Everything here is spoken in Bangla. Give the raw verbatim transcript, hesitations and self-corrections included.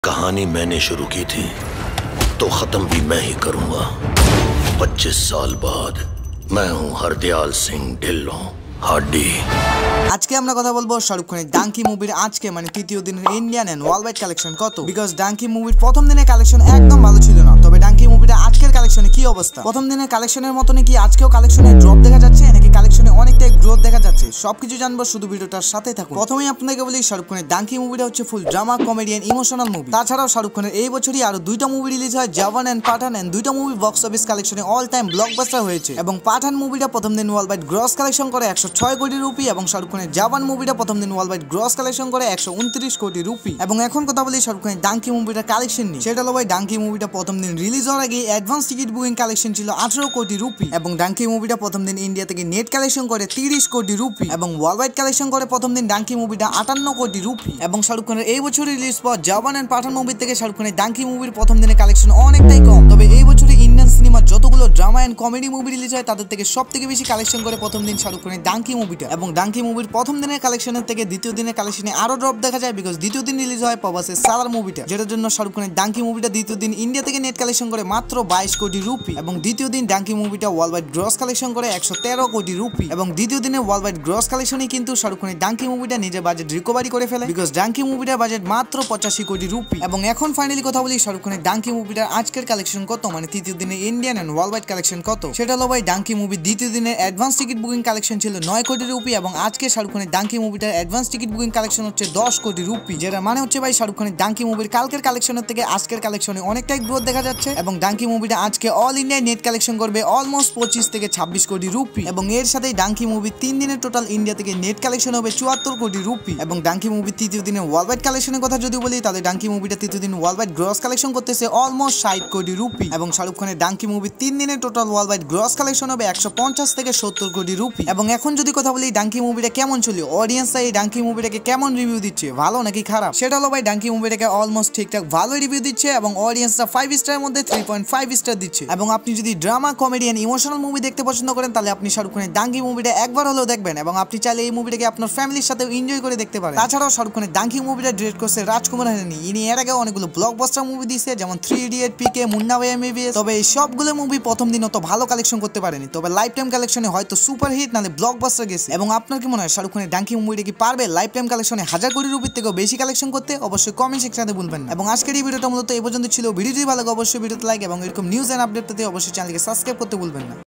कहानी मैंने शुरू की थी तो खत्म भी मैं ही करूंगा। पच्चीस साल बाद मैं हूं हरदयाल सिंह ढिल्लों हाडी। আজকে আমরা কথা বলবো শাহরুখ খানের ডাঙ্কি মুভির আজকে মানে তৃতীয় দিনের ইন্ডিয়ান এন্ড ওয়ার্ল্ড কালেকশন কত, বিকজ ডাঙ্কি মুভির প্রথম দিনের কালেকশন একদম ভালো ছিল না। তবে ডাঙ্কি মুভিটা আজকের কালেকশনে কি অবস্থা, প্রথম দিনের কালেকশনের মতনই কি আজকেও কালেকশনে ড্রপ দেখা যাচ্ছে নাকি কালেকশনে অনেকটাই গ্রোথ দেখা যাচ্ছে, সবকিছু জানবো শুধু ভিডিওটার সাথে থাকুন। প্রথমেই আপনাদেরকে বলি শাহরুখ খানের ডাঙ্কি মুভিটা হচ্ছে full drama comedy and emotional movie. তাছাড়াও শাহরুখ খানের এই বছরই আরো দুইটা মুভি রিলিজ হয়, জওয়ান এন্ড পাঠান, এন্ড দুইটা মুভি বক্স অফিস কালেকশনে অল টাইম ব্লকবাস্টার হয়েছে। এবং পাঠান মুভিটা প্রথম দিন ওয়ার্ল্ড ওয়াইড গ্রস কালেকশন করে একশো ছয় কোটি রুপি এবং শাহরুখ খানের জওয়ান মুভিটা প্রথম দিন ওয়ার্ল্ড ওয়াইড গ্রস কালেকশন করে একশো উনত্রিশ কোটি রুপি। এবং এখন কথা বলি শাহরুখ খানের ডাঙ্কি মুভিটার কালেকশন নিয়ে। সেটা হলো ভাই ডাঙ্কি মুভিটা প্রথম দিন রিলিজ হওয়ার আগে অ্যাডভান্স টিকিট বুকিং কালেকশন ছিল আঠারো কোটি রুপি এবং ডাঙ্কি মুভিটা প্রথম দিন ইন্ডিয়া থেকে নেট কালেকশন করে তিরিশ কোটি রুপি এবং ওয়ার্ল্ড ওয়াইড কালেকশন করে প্রথম দিন ডাঙ্কি মুভিটা আটান্ন কোটি রুপি। এবং শাহরুখ খানের এই বছর রিলিজ পর জওয়ান এন্ড পাঠান মুভি থেকে শাহরুখ খানের ডাঙ্কি মুভির প্রথম দিনের কালেকশন অনেকটাই কম। তবে এই বছরে ইন্ডিয়ান সিনেমার যতগুলো drama and comedy movie release হয় তাদের থেকে সব থেকে বেশি কালেকশন করে প্রথম দিন শাহরুখ খানের ডাঙ্কি মুভিটা। এবং ডাঙ্কি মুভির প্রথম দিনের কালেকশনের থেকে দ্বিতীয় দিনের কালেকশনে আরো ড্রপ দেখা যায়, বিকজ দ্বিতীয় দিন রিলিজ হয় প্রভাসের সালার মুভিটা, যেটার জন্য শাহরুখ খানের ডাঙ্কি মুভিটা দ্বিতীয় দিন ইন্ডিয়া থেকে নেট কালেকশন করে মাত্র বাইশ কোটি রুপি এবং দ্বিতীয় দিন ডাঙ্কি মুভিটা ওয়ার্ল্ড ওয়াইড গ্রস কালেকশন করে একশো তেরো কোটি রুপি এবং দ্বিতীয় দিনে ওয়ার্ল্ড ওয়াইড গ্রস কালেকশনে কিন্তু শাহরুখ খানের ডাঙ্কি মুভিটা নিজের বাজেট রিকভারি করে ফেলে, বিকজ ডাঙ্কি মুভিটার বাজেট মাত্র পঁচাশি কোটি রুপি। এবং এখন ফাইনালি কথা বলি শাহরুখ খানের ডাঙ্কি মুভিটার আজকের কালেকশন কত, মানে তৃতীয় দিনে Indian and world wide collection কত। সেটা হলো ভাই ডাঙ্কি মুভি দ্বিতীয় দিনের অ্যাডভান্স টিকিট বুকিং কালেকশন ছিল নয় কোটি রুপি এবং আজকে শাহরুখ খানের ডাঙ্কি মুভিটার অ্যাডভান্স টিকিট বুকিং কালেকশন হচ্ছে দশ কোটি রুপি, যেটা মানে হচ্ছে ভাই শাহরুখ খানের ডাঙ্কি মুভির কালকের কালেকশনের থেকে আজকের কালেকশনে অনেকটাই গ্রোথ দেখা যাচ্ছে। এবং ডাঙ্কি মুভিটা আজকে অল ইন্ডিয়ায় নেট কালেকশন করবে অলমোস্ট পঁচিশ থেকে ছাব্বিশ কোটি রুপি এবং এর সাথে ডাঙ্কি মুভি তিন দিনের টোটাল ইন্ডিয়া থেকে নেট কালেকশন হবে চুয়াত্তর কোটি রুপি। এবং ডাঙ্কি মুভি তৃতীয় দিনে ওয়ার্ল্ড ওয়াইড কালেকশনের কথা যদি বলি তাহলে ডাঙ্কি মুভিটা তৃতীয় দিন ওয়ার্ল্ড ওয়াইড গ্রস কালেকশন করতেছে অলমোস্ট ষাট কোটি রুপি এবং শাহরুখ খানের ডাঙ্কি মুভি তিন দিনের total world wide gross collection হবে একশো পঞ্চাশ থেকে সত্তর কোটি রুপি। এবং এখন যদি কথা বলি ডাঙ্কি মুভিটা কেমন চলে, অডিয়েন্সরা এই ডাঙ্কি মুভিটাকে কেমন রিভিউ দিচ্ছে, ভালো নাকি খারাপ, সেটা হলো ভাই ডাঙ্কি মুভিটাকে অলমোস্ট ঠিকঠাক ভালো রিভিউ দিচ্ছে এবং অডিয়েন্সরা ফাইভ স্টারের মধ্যে থ্রি পয়েন্ট ফাইভ স্টার দিচ্ছে। এবং আপনি যদি drama comedy and emotional movie দেখতে পছন্দ করেন তাহলে আপনি শাহরুখ খানের ডাঙ্কি মুভিটা একবার হলেও দেখবেন এবং আপনি চাইলে এই মুভিটাকে আপনার ফ্যামিলির সাথে এনজয় করে দেখতে পারেন। তাছাড়াও শাহরুখ খানের ডাঙ্কি মুভিটা ডিরেক্ট করছে রাজকুমার হিরানি, ইনি এর আগে অনেকগুলো ব্লকবাস্টার মুভি দিয়েছে যেমন থ্রি ইডিয়েট, পিকে, মুন্না ভাই এমবিবিএস। তবে এই সবগুলো মুভি প্রথম দিন অত ভালো কালেকশন করতে পারেনি, তবে লাইফ টাইম কালেকশনে হয়তো সুপার হিট নালে ব্লকবাস্টার গেছে। এবং আপনার কি মনে হয় শাহরুখ খানের ডাঙ্কি মুভিটা কি পারবে লাইফ টাইম কালেকশনে হাজার কোটি রুপির থেকেও বেশি কালেকশন করতে? অবশ্যই কমেন্ট সেকশনে বলবেন। এবং আজকের এই ভিডিওটা মূলত এই পর্যন্ত ছিল। ভিডিওটি ভালো লাগে অবশ্যই ভিডিওতে লাইক এবং এরকম নিউজ এন্ড আপডেট পেতে অবশ্যই চ্যানেলকে সাবস্ক্রাইব করতে ভুলবেন না।